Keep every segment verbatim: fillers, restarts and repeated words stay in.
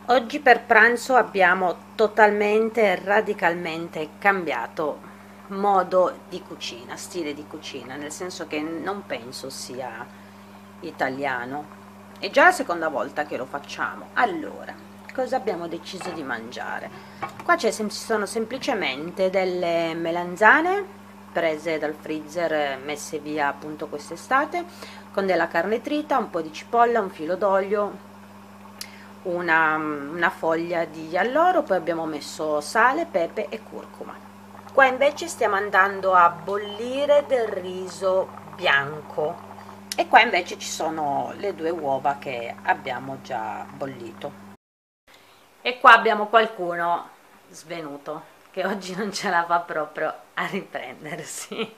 Oggi per pranzo abbiamo totalmente e radicalmente cambiato modo di cucina, stile di cucina, nel senso che non penso sia italiano. È già la seconda volta che lo facciamo. Allora, cosa abbiamo deciso di mangiare? Qua c'è sem- ci sono semplicemente delle melanzane prese dal freezer, eh, messe via appunto quest'estate, con della carne trita, un po' di cipolla, un filo d'olio, una, una foglia di alloro, poi abbiamo messo sale, pepe e curcuma. Qua invece stiamo andando a bollire del riso bianco e qua invece ci sono le due uova che abbiamo già bollito. E qua abbiamo qualcuno svenuto che oggi non ce la fa proprio a riprendersi.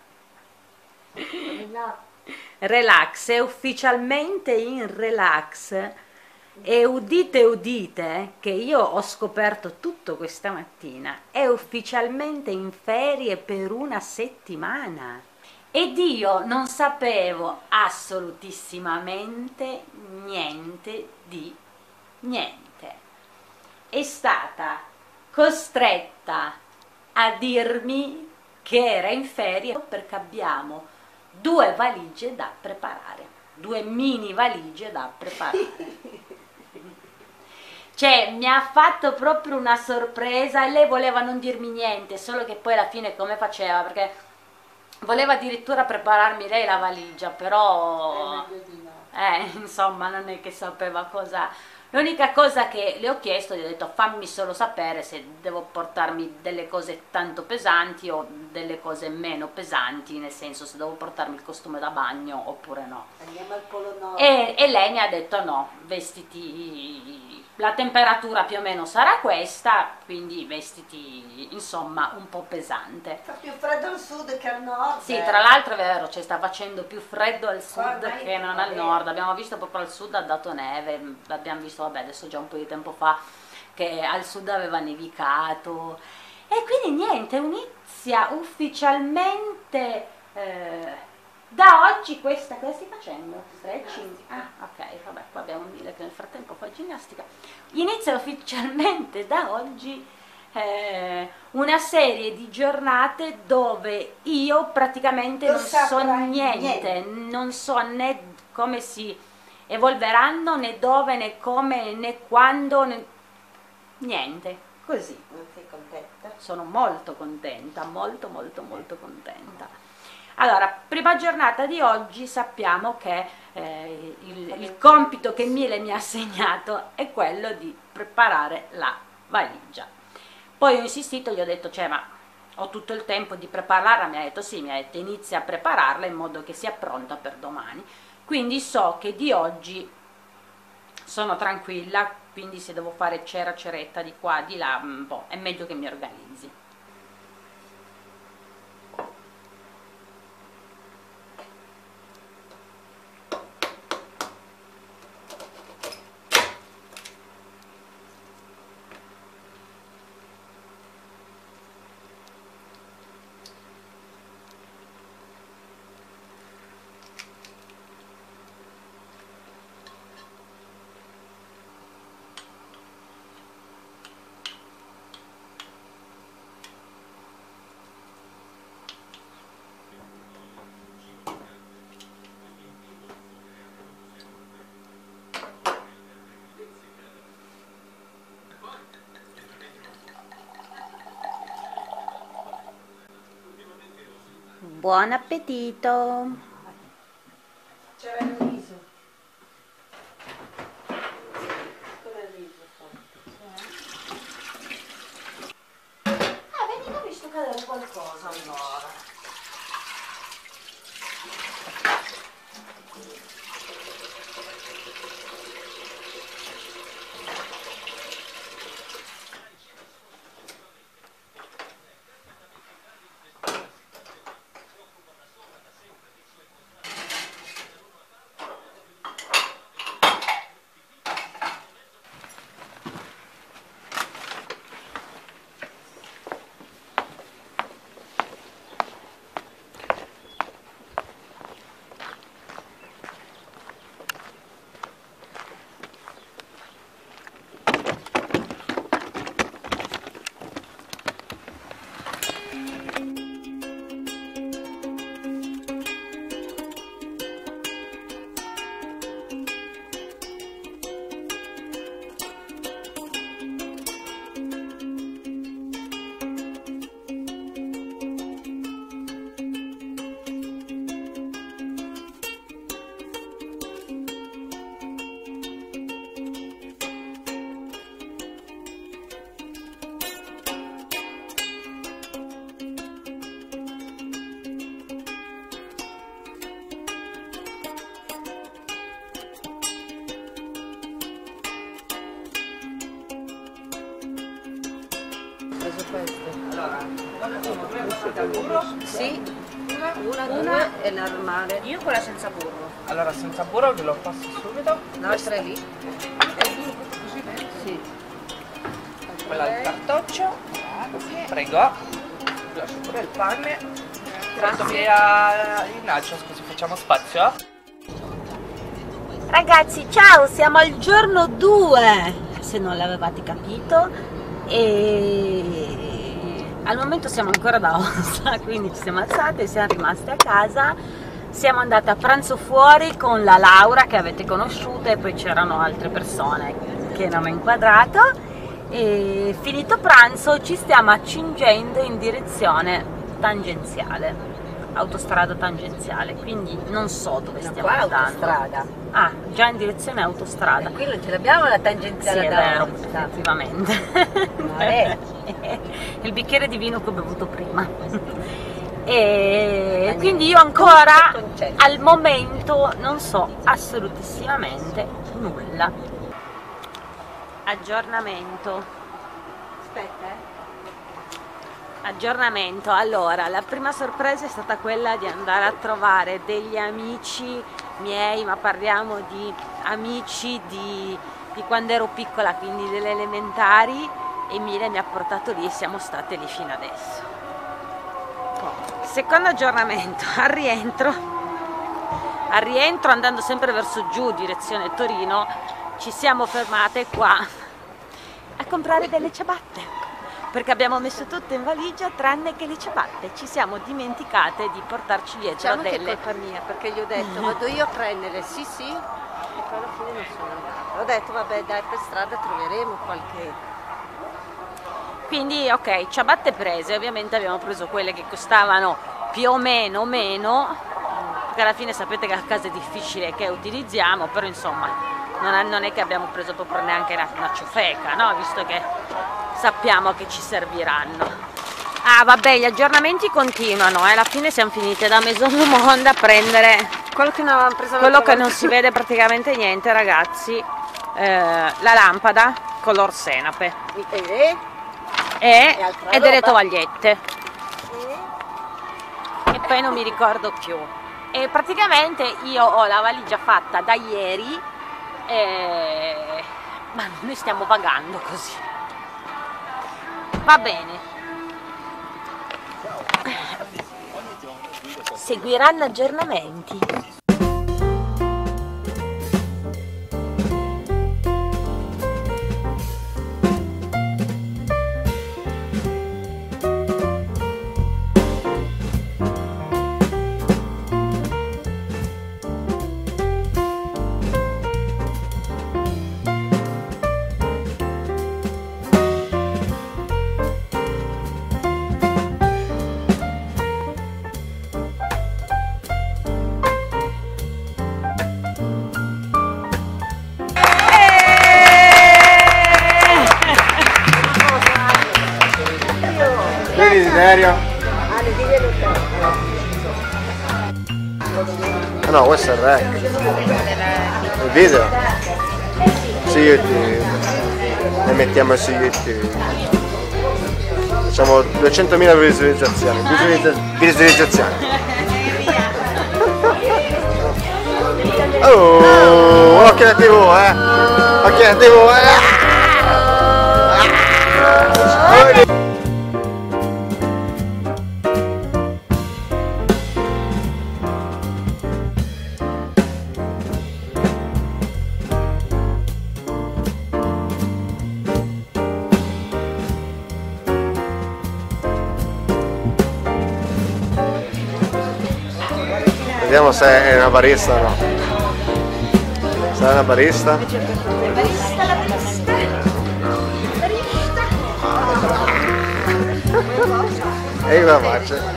Relax, è ufficialmente in relax. E udite udite che io ho scoperto tutto questa mattina, è ufficialmente in ferie per una settimana. Ed io non sapevo assolutissimamente niente di niente. È stata costretta a dirmi che era in ferie perché abbiamo due valigie da preparare, due mini valigie da preparare. Cioè, mi ha fatto proprio una sorpresa e lei voleva non dirmi niente, solo che poi alla fine come faceva? Perché voleva addirittura prepararmi lei la valigia, però eh, insomma non è che sapeva cosa. L'unica cosa che le ho chiesto, gli ho detto fammi solo sapere se devo portarmi delle cose tanto pesanti o delle cose meno pesanti, nel senso se devo portarmi il costume da bagno oppure no. Andiamo al Polo Nord. E, e lei mi ha detto no, vestiti, la temperatura più o meno sarà questa, quindi vestiti insomma un po' pesante. Fa più freddo al sud che al nord. Sì, eh. tra l'altro è vero, ci sta facendo più freddo al sud Ormai che non al è nord. Abbiamo visto proprio al sud ha dato neve, abbiamo visto, vabbè, adesso già un po' di tempo fa che al sud aveva nevicato. E quindi niente, inizia ufficialmente eh, da oggi questa, cosa stai facendo? Stretching? Ah, ok, vabbè, qua abbiamo Mille che nel frattempo fa ginnastica. Inizia ufficialmente da oggi eh, una serie di giornate dove io praticamente Non non so saprai niente, niente. non so né come si evolveranno, né dove, né come, né quando, né... niente, così. Non sei contenta? Sono molto contenta, molto molto molto contenta. Allora, prima giornata di oggi sappiamo che eh, il, il compito che Miele mi ha assegnato è quello di preparare la valigia. Poi ho insistito, gli ho detto, cioè, ma ho tutto il tempo di prepararla? Mi ha detto sì, mi ha detto inizia a prepararla in modo che sia pronta per domani. Quindi so che di oggi sono tranquilla, quindi se devo fare cera ceretta di qua, di là, boh, è meglio che mi organizzi. Buon appetito! C'era il riso. Con il riso fatto. Ah, vedi che ho visto cadere qualcosa allora. Sì, una, una, una è normale. Io quella senza burro. Allora senza burro ve lo passo subito. L'altra è lì. Sì. Quella al cartoccio. Prego. Lascio pure il pane. Porto via il nachos così facciamo spazio. Ragazzi, ciao, siamo al giorno due, se non l'avevate capito, e al momento siamo ancora da Osla, quindi ci siamo alzate, siamo rimaste a casa, siamo andate a pranzo fuori con la Laura che avete conosciuto e poi c'erano altre persone che non ho inquadrato, e finito pranzo ci stiamo accingendo in direzione tangenziale. Autostrada tangenziale, quindi non so dove No, stiamo qua andando. autostrada. Ah, già in direzione autostrada. Qui non ce l'abbiamo la Sì, tangenziale è da vero, Ostia. effettivamente. è. Il bicchiere di vino che ho bevuto prima. E quindi io ancora Concetto. al momento non so assolutissimamente nulla. Aggiornamento. Aspetta, eh. Aggiornamento, allora la prima sorpresa è stata quella di andare a trovare degli amici miei, ma parliamo di amici di, di quando ero piccola, quindi delle elementari, e Mile mi ha portato lì e siamo state lì fino adesso. Secondo aggiornamento, al rientro, al rientro andando sempre verso giù, direzione Torino, ci siamo fermate qua a comprare delle ciabatte. Perché abbiamo messo tutto in valigia tranne che le ciabatte, ci siamo dimenticate di portarci dietro Diciamo che è delle... colpa mia, perché gli ho detto vado io a prendere, sì sì, e poi alla fine non sono andata. Ho detto vabbè dai, per strada troveremo qualche... Quindi ok, ciabatte prese, ovviamente abbiamo preso quelle che costavano più o meno meno, perché alla fine sapete che a casa è difficile che utilizziamo, però insomma non è, non è che abbiamo preso proprio neanche una, una ciofeca, no? Visto che sappiamo che ci serviranno. Ah vabbè, gli aggiornamenti continuano, eh? Alla fine siamo finite da Maison du Monde a prendere Quello che non avevamo preso quello che volta. non si vede praticamente niente, ragazzi, eh, la lampada color senape E, e, altra e delle roba. tovagliette e poi non mi ricordo più. E praticamente io ho la valigia fatta da ieri, e... ma noi stiamo pagando così. Va bene. Seguiranno aggiornamenti. Serio? Ah no, questo è il rec. Il video? Su YouTube. Ne mettiamo su YouTube. Facciamo duecentomila visualizzazioni. Visualizza- Visualizzazioni. Oh, occhio alla tivù, eh! Occhio alla tivù, eh! Vediamo se è una barista o no. Se è una barista. Barista, la barista. Barista. E io la faccio.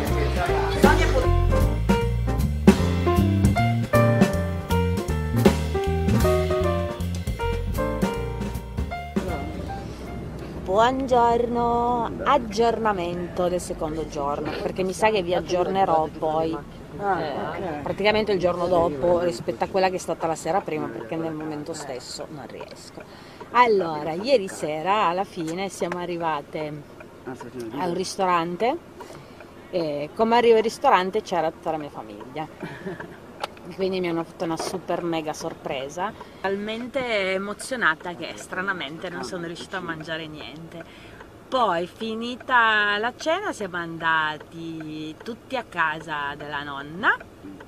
Buongiorno, aggiornamento del secondo giorno, perché mi sa che vi aggiornerò poi eh, praticamente il giorno dopo rispetto a quella che è stata la sera prima, perché nel momento stesso non riesco. Allora, ieri sera alla fine siamo arrivate a un ristorante E come arrivo al ristorante c'era tutta la mia famiglia, quindi mi hanno fatto una super mega sorpresa, talmente emozionata che stranamente non sono riuscita a mangiare niente. Poi finita la cena siamo andati tutti a casa della nonna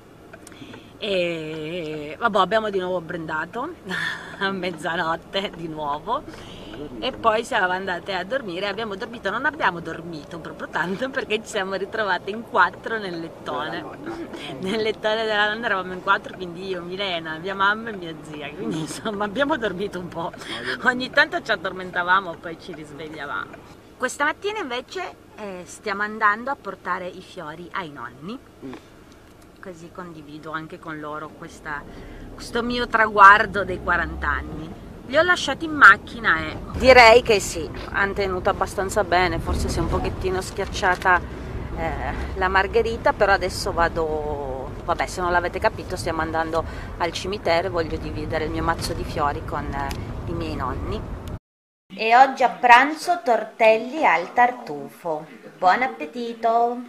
e vabbè, abbiamo di nuovo brindato a mezzanotte di nuovo. E poi siamo andate a dormire, abbiamo dormito, non abbiamo dormito proprio tanto perché ci siamo ritrovate in quattro nel lettone. Nel lettone della nonna eravamo in quattro, quindi io, Milena, mia mamma e mia zia, quindi insomma abbiamo dormito un po'. Ogni tanto ci addormentavamo, poi ci risvegliavamo. Questa mattina invece eh, stiamo andando a portare i fiori ai nonni, così condivido anche con loro questa, questo mio traguardo dei quaranta anni. Li ho lasciati in macchina e direi che sì, hanno tenuto abbastanza bene, forse si è un pochettino schiacciata eh, la margherita, però adesso vado, vabbè, se non l'avete capito stiamo andando al cimitero e voglio dividere il mio mazzo di fiori con eh, i miei nonni. E oggi a pranzo tortelli al tartufo. Buon appetito!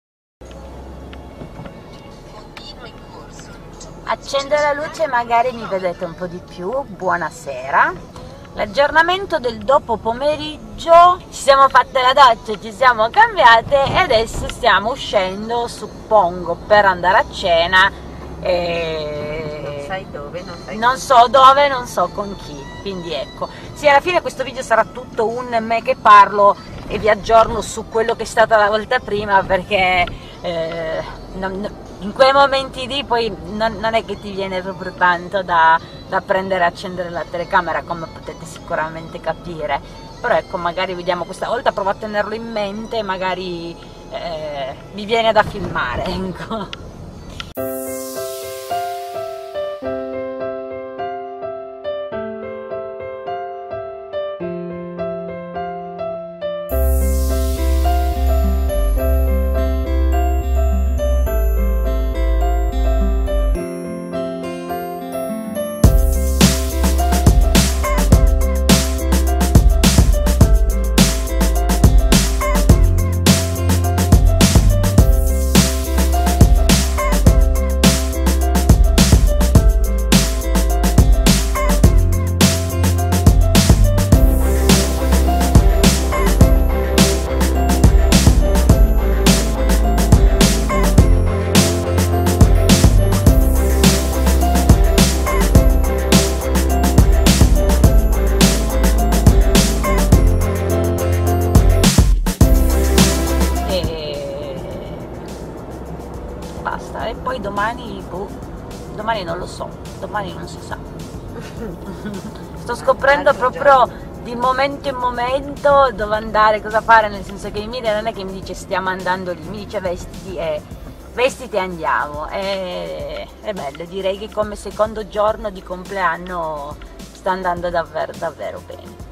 Accendo la luce e magari mi vedete un po' di più. Buonasera. L'aggiornamento del dopo pomeriggio, ci siamo fatte la doccia, ci siamo cambiate e adesso stiamo uscendo, suppongo, per andare a cena. E... Non sai dove, non sai non so dove, non so con chi, quindi ecco. Sì, alla fine questo video sarà tutto un me che parlo e vi aggiorno su quello che è stata la volta prima, perché eh, non, in quei momenti lì poi non, non è che ti viene proprio tanto da, da prendere e accendere la telecamera, come potete sicuramente capire, però ecco, magari vediamo questa volta, provo a tenerlo in mente, magari eh, mi viene da filmare, ecco. Basta, e poi domani, boh, domani non lo so, domani non si sa. Sto scoprendo proprio di momento in momento dove andare, cosa fare, nel senso che Emilia non è che mi dice stiamo andando lì, mi dice vestiti e vestiti e andiamo. E, è bello, direi che come secondo giorno di compleanno sta andando davvero davvero bene.